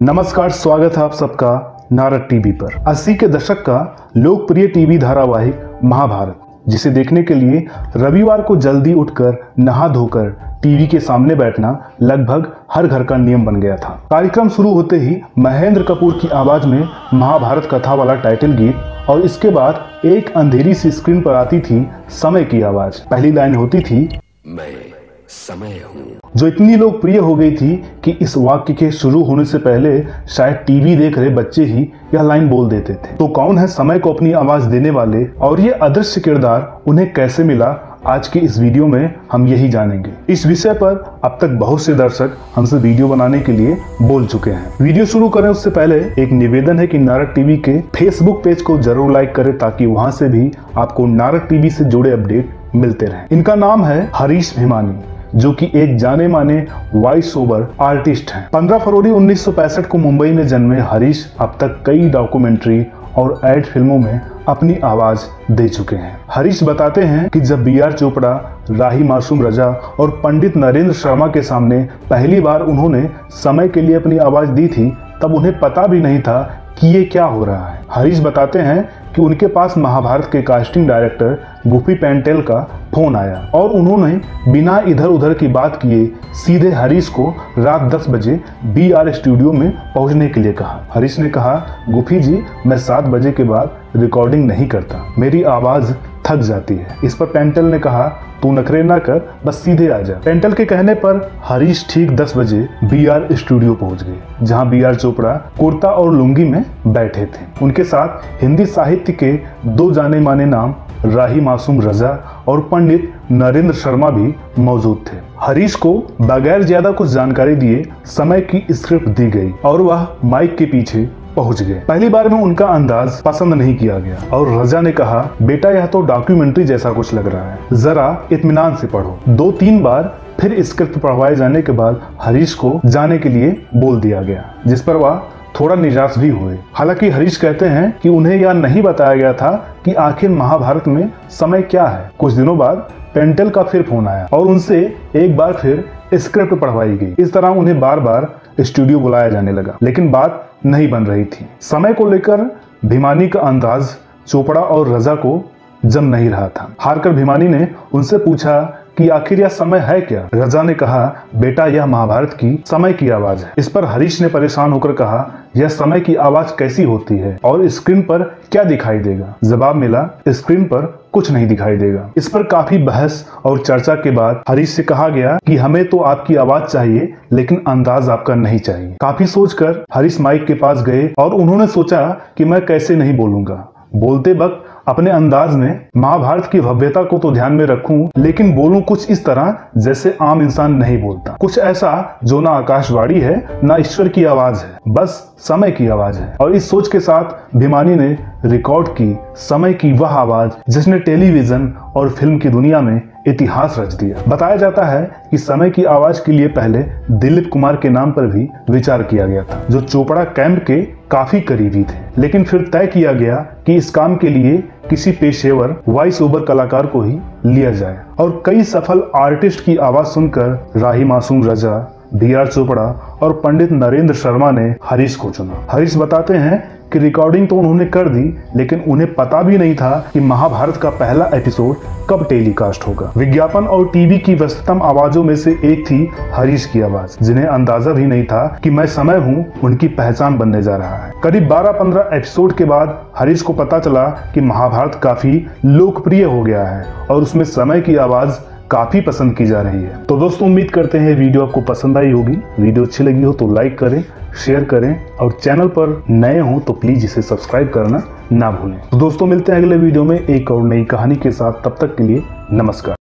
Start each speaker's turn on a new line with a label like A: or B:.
A: नमस्कार, स्वागत है आप सबका नारद टीवी पर। 80 के दशक का लोकप्रिय टीवी धारावाहिक महाभारत, जिसे देखने के लिए रविवार को जल्दी उठकर नहा धोकर टीवी के सामने बैठना लगभग हर घर का नियम बन गया था। कार्यक्रम शुरू होते ही महेंद्र कपूर की आवाज में महाभारत कथा वाला टाइटल गीत और इसके बाद एक अंधेरी सी स्क्रीन पर आती थी समय की आवाज। पहली लाइन होती थी, मैं समय हूँ, जो इतनी लोकप्रिय हो गई थी कि इस वाक्य के शुरू होने से पहले शायद टीवी देख रहे बच्चे ही यह लाइन बोल देते थे। तो कौन है समय को अपनी आवाज देने वाले और ये अदृश्य किरदार उन्हें कैसे मिला, आज की इस वीडियो में हम यही जानेंगे। इस विषय पर अब तक बहुत से दर्शक हमसे वीडियो बनाने के लिए बोल चुके हैं। वीडियो शुरू करें उससे पहले एक निवेदन है कि नारद टीवी के फेसबुक पेज को जरूर लाइक करें, ताकि वहां से भी आपको नारद टीवी से जुड़े अपडेट मिलते रहें। इनका नाम है हरीश भिमानी, जो कि एक जाने माने वॉइस ओवर आर्टिस्ट हैं। 15 फरवरी 1965 को मुंबई में जन्मे हरीश अब तक कई डॉक्यूमेंट्री और एड फिल्मों में अपनी आवाज दे चुके हैं। हरीश बताते हैं कि जब बी.आर. चोपड़ा, राही मासूम रजा और पंडित नरेंद्र शर्मा के सामने पहली बार उन्होंने समय के लिए अपनी आवाज दी थी, तब उन्हें पता भी नहीं था कि ये क्या हो रहा है। हरीश बताते हैं कि उनके पास महाभारत के कास्टिंग डायरेक्टर गुफी पेंटेल का फोन आया और उन्होंने बिना इधर उधर की बात किए सीधे हरीश को रात 10 बजे बी.आर. स्टूडियो में पहुंचने के लिए कहा। हरीश ने कहा, गुफी जी, मैं 7 बजे के बाद रिकॉर्डिंग नहीं करता, मेरी आवाज थक जाती है। इस पर पेंटेल ने कहा, तू नखरे ना कर, बस सीधे आ जा। पेंटेल के कहने पर हरीश ठीक 10 बजे बी.आर. स्टूडियो पहुंच गए, जहां बी.आर. चोपड़ा कुर्ता और लुंगी में बैठे थे। उनके साथ हिंदी साहित्य के 2 जाने माने नाम राही मासूम रजा और पंडित नरेंद्र शर्मा भी मौजूद थे। हरीश को बगैर ज्यादा कुछ जानकारी दिए समय की स्क्रिप्ट दी गई और वह माइक के पीछे पहुंच गए। पहली बार में उनका अंदाज पसंद नहीं किया गया और रजा ने कहा, बेटा यह तो डॉक्यूमेंट्री जैसा कुछ लग रहा है, जरा इत्मीनान से पढ़ो। 2-3 बार फिर स्क्रिप्ट पढ़वाए जाने के बाद हरीश को जाने के लिए बोल दिया गया, जिस पर वह थोड़ा निराश भी हुए। हालांकि हरीश कहते हैं कि उन्हें यह नहीं बताया गया था कि आखिर महाभारत में समय क्या है। कुछ दिनों बाद पेंटेल का फिर फोन आया और उनसे एक बार फिर स्क्रिप्ट पढ़वाई गई। इस तरह उन्हें बार बार स्टूडियो बुलाया जाने लगा, लेकिन बात नहीं बन रही थी। समय को लेकर भिमानी का अंदाज चोपड़ा और रजा को जम नहीं रहा था। हारकर भिमानी ने उनसे पूछा कि आखिर यह समय है क्या। रजा ने कहा, बेटा यह महाभारत की समय की आवाज है। इस पर हरीश ने परेशान होकर कहा, यह समय की आवाज कैसी होती है और स्क्रीन पर क्या दिखाई देगा। जवाब मिला, स्क्रीन पर कुछ नहीं दिखाई देगा। इस पर काफी बहस और चर्चा के बाद हरीश से कहा गया कि हमें तो आपकी आवाज चाहिए, लेकिन अंदाज आपका नहीं चाहिए। काफी सोचकर हरीश माइक के पास गए और उन्होंने सोचा कि मैं कैसे नहीं बोलूंगा। बोलते वक्त अपने अंदाज में महाभारत की भव्यता को तो ध्यान में रखूं, लेकिन बोलूं कुछ इस तरह जैसे आम इंसान नहीं बोलता, कुछ ऐसा जो ना आकाशवाणी है ना ईश्वर की आवाज है, बस समय की आवाज है। और इस सोच के साथ भिमानी ने रिकॉर्ड की समय की वह आवाज जिसने टेलीविजन और फिल्म की दुनिया में इतिहास रच दिया। बताया जाता है कि समय की आवाज के लिए पहले दिलीप कुमार के नाम पर भी विचार किया गया था, जो चोपड़ा कैंप के काफी करीबी थे, लेकिन फिर तय किया गया कि इस काम के लिए किसी पेशेवर वॉइस ओवर कलाकार को ही लिया जाए। और कई सफल आर्टिस्ट की आवाज सुनकर राही मासूम रजा, बी.आर. चोपड़ा और पंडित नरेंद्र शर्मा ने हरीश को चुना। हरीश बताते हैं कि रिकॉर्डिंग तो उन्होंने कर दी, लेकिन उन्हें पता भी नहीं था कि महाभारत का पहला एपिसोड कब टेलीकास्ट होगा। विज्ञापन और टीवी की व्यस्ततम आवाजों में से एक थी हरीश की आवाज, जिन्हें अंदाजा भी नहीं था कि मैं समय हूँ उनकी पहचान बनने जा रहा है। करीब 12-15 एपिसोड के बाद हरीश को पता चला कि महाभारत काफी लोकप्रिय हो गया है और उसमें समय की आवाज काफी पसंद की जा रही है। तो दोस्तों, उम्मीद करते हैं वीडियो आपको पसंद आई होगी। वीडियो अच्छी लगी हो तो लाइक करें, शेयर करें और चैनल पर नए हो तो प्लीज इसे सब्सक्राइब करना ना भूलें। तो दोस्तों, मिलते हैं अगले वीडियो में एक और नई कहानी के साथ। तब तक के लिए नमस्कार।